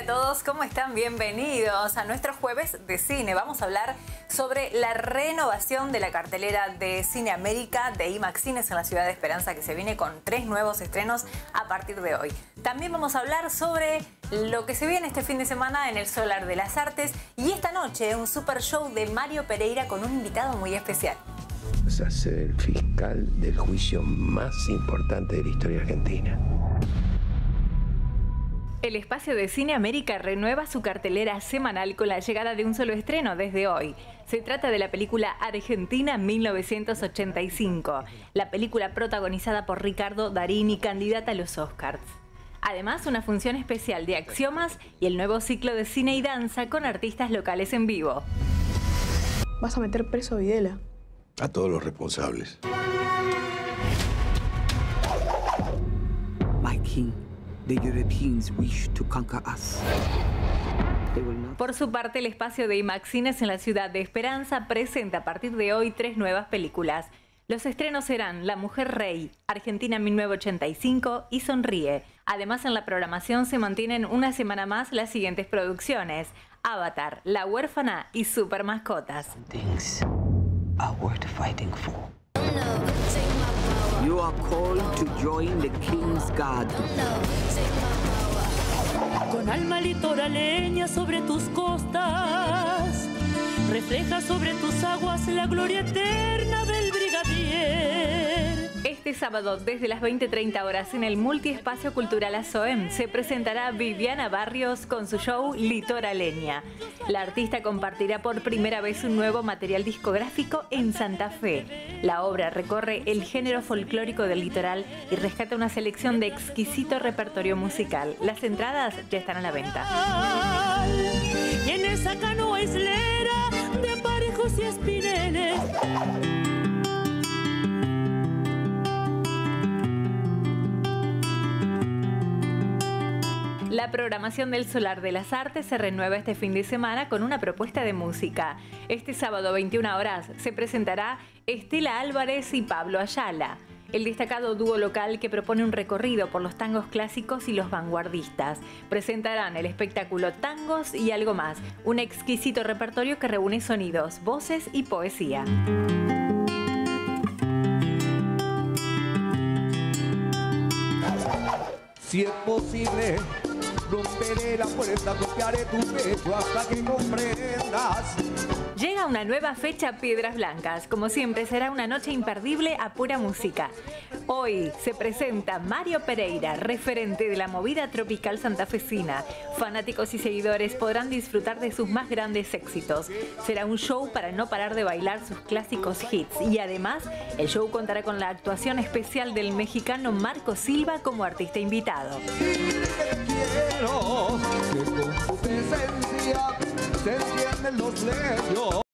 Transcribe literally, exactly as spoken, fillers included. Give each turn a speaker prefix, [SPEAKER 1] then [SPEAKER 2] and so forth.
[SPEAKER 1] todos, ¿cómo están? Bienvenidos a nuestro jueves de cine. Vamos a hablar sobre la renovación de la cartelera de Cine América de IMAX Cines en la ciudad de Esperanza, que se viene con tres nuevos estrenos a partir de hoy. También vamos a hablar sobre lo que se viene este fin de semana en el Solar de las Artes y esta noche un super show de Mario Pereira con un invitado muy especial.
[SPEAKER 2] Vas a ser el fiscal del juicio más importante de la historia argentina.
[SPEAKER 1] El espacio de Cine América renueva su cartelera semanal con la llegada de un solo estreno desde hoy. Se trata de la película Argentina mil novecientos ochenta y cinco, la película protagonizada por Ricardo Darín y candidata a los Oscars. Además, una función especial de Axiomas y el nuevo ciclo de cine y danza con artistas locales en vivo.
[SPEAKER 3] ¿Vas a meter preso a Videla?
[SPEAKER 4] A todos los responsables.
[SPEAKER 5] My king. The Europeans wish to conquer us.
[SPEAKER 1] Por su parte, el espacio de IMAX Cines en la ciudad de Esperanza presenta a partir de hoy tres nuevas películas. Los estrenos serán La Mujer Rey, Argentina mil novecientos ochenta y cinco y Sonríe. Además, en la programación se mantienen una semana más las siguientes producciones: Avatar, La Huérfana y Super Mascotas.
[SPEAKER 5] Things are worth fighting for. You are called to join the King's Guard.
[SPEAKER 6] Con alma litoraleña sobre tus costas, refleja sobre tus aguas la gloria eterna del brigadier.
[SPEAKER 1] Este sábado, desde las veinte treinta horas, en el Multiespacio Cultural Azoem, se presentará Viviana Barrios con su show Litoraleña. La artista compartirá por primera vez un nuevo material discográfico en Santa Fe. La obra recorre el género folclórico del litoral y rescata una selección de exquisito repertorio musical. Las entradas ya están a la venta.
[SPEAKER 6] Y en esa canoa islera de parejos y espineles.
[SPEAKER 1] La programación del Solar de las Artes se renueva este fin de semana con una propuesta de música. Este sábado, veintiuna horas, se presentará Estela Álvarez y Pablo Ayala, el destacado dúo local que propone un recorrido por los tangos clásicos y los vanguardistas. Presentarán el espectáculo Tangos y algo más, un exquisito repertorio que reúne sonidos, voces y poesía.
[SPEAKER 7] Si es posible, romperé la puerta, golpearé tu pecho hasta que comprendas.
[SPEAKER 1] Llega una nueva fecha Piedras Blancas. Como siempre, será una noche imperdible a pura música. Hoy se presenta Mario Pereira, referente de la movida tropical santafesina. Fanáticos y seguidores podrán disfrutar de sus más grandes éxitos. Será un show para no parar de bailar sus clásicos hits. Y además, el show contará con la actuación especial del mexicano Marco Silva como artista invitado.
[SPEAKER 7] Quiero que con tu presencia se encienden los leños.